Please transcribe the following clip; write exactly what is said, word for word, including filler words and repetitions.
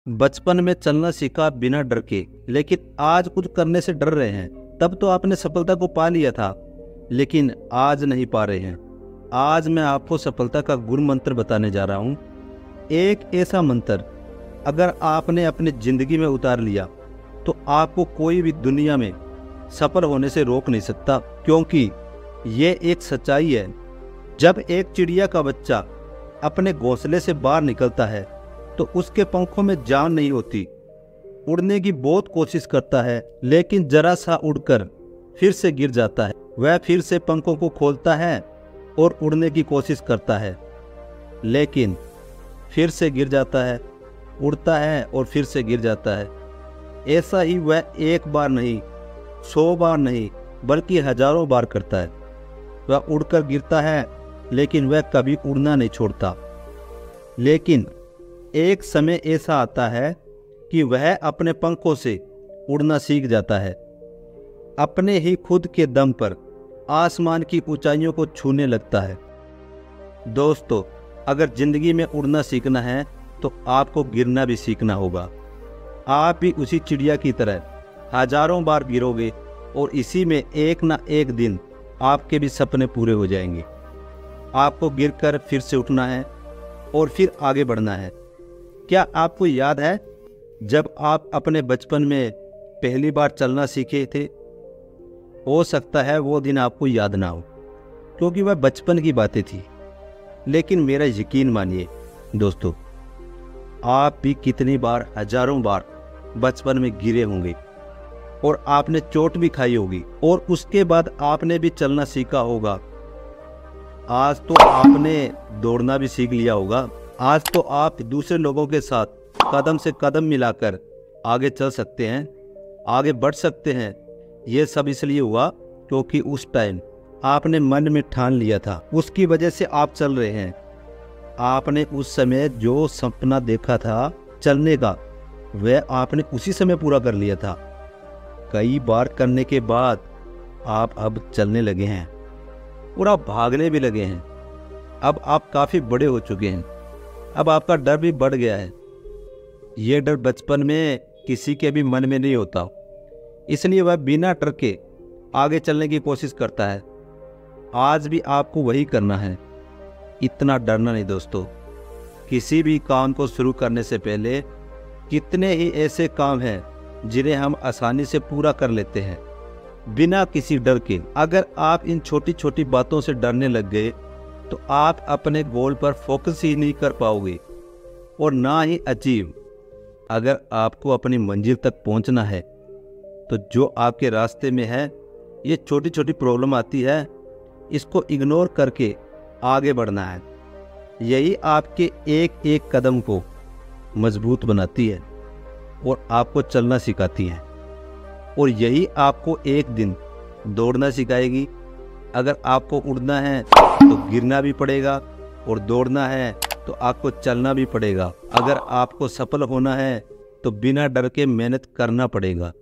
बचपन में चलना सीखा बिना डर के, लेकिन आज कुछ करने से डर रहे हैं। तब तो आपने सफलता को पा लिया था, लेकिन आज नहीं पा रहे हैं। आज मैं आपको सफलता का गुरु मंत्र बताने जा रहा हूँ। एक ऐसा मंत्र अगर आपने अपनी जिंदगी में उतार लिया तो आपको कोई भी दुनिया में सफल होने से रोक नहीं सकता, क्योंकि ये एक सच्चाई है। जब एक चिड़िया का बच्चा अपने घोंसले से बाहर निकलता है तो उसके पंखों में जान नहीं होती। उड़ने की बहुत कोशिश करता है, लेकिन जरा सा उड़कर फिर से गिर जाता है। वह फिर से पंखों को खोलता है और उड़ने की कोशिश करता है, लेकिन फिर से गिर जाता है, उड़ता है और फिर से गिर जाता है। ऐसा ही वह एक बार नहीं, सौ बार नहीं, बल्कि हजारों बार करता है। वह उड़कर गिरता है, लेकिन वह कभी उड़ना नहीं छोड़ता। लेकिन एक समय ऐसा आता है कि वह अपने पंखों से उड़ना सीख जाता है। अपने ही खुद के दम पर आसमान की ऊंचाइयों को छूने लगता है। दोस्तों, अगर जिंदगी में उड़ना सीखना है तो आपको गिरना भी सीखना होगा। आप भी उसी चिड़िया की तरह हजारों बार गिरोगे और इसी में एक ना एक दिन आपके भी सपने पूरे हो जाएंगे। आपको गिरकर फिर से उठना है और फिर आगे बढ़ना है। क्या आपको याद है जब आप अपने बचपन में पहली बार चलना सीखे थे? हो सकता है वो दिन आपको याद ना हो, क्योंकि वह बचपन की बातें थी। लेकिन मेरा यकीन मानिए दोस्तों, आप भी कितनी बार, हजारों बार बचपन में गिरे होंगे और आपने चोट भी खाई होगी, और उसके बाद आपने भी चलना सीखा होगा। आज तो आपने दौड़ना भी सीख लिया होगा। आज तो आप दूसरे लोगों के साथ कदम से कदम मिलाकर आगे चल सकते हैं, आगे बढ़ सकते हैं। ये सब इसलिए हुआ क्योंकि उस टाइम आपने मन में ठान लिया था, उसकी वजह से आप चल रहे हैं। आपने उस समय जो सपना देखा था चलने का, वह आपने उसी समय पूरा कर लिया था। कई बार करने के बाद आप अब चलने लगे हैं और आप भागने भी लगे हैं। अब आप काफ़ी बड़े हो चुके हैं। अब आपका डर भी बढ़ गया है। ये डर बचपन में किसी के भी मन में नहीं होता, इसलिए वह बिना डर के आगे चलने की कोशिश करता है। आज भी आपको वही करना है। इतना डरना नहीं दोस्तों। किसी भी काम को शुरू करने से पहले कितने ही ऐसे काम हैं जिन्हें हम आसानी से पूरा कर लेते हैं बिना किसी डर के। अगर आप इन छोटी छोटी बातों से डरने लग गए तो आप अपने गोल पर फोकस ही नहीं कर पाओगे और ना ही अचीव। अगर आपको अपनी मंजिल तक पहुंचना है तो जो आपके रास्ते में है, ये छोटी छोटी प्रॉब्लम आती है, इसको इग्नोर करके आगे बढ़ना है। यही आपके एक एक कदम को मजबूत बनाती है और आपको चलना सिखाती है, और यही आपको एक दिन दौड़ना सिखाएगी। अगर आपको उड़ना है तो गिरना भी पड़ेगा, और दौड़ना है तो आपको चलना भी पड़ेगा। अगर आपको सफल होना है तो बिना डर के मेहनत करना पड़ेगा।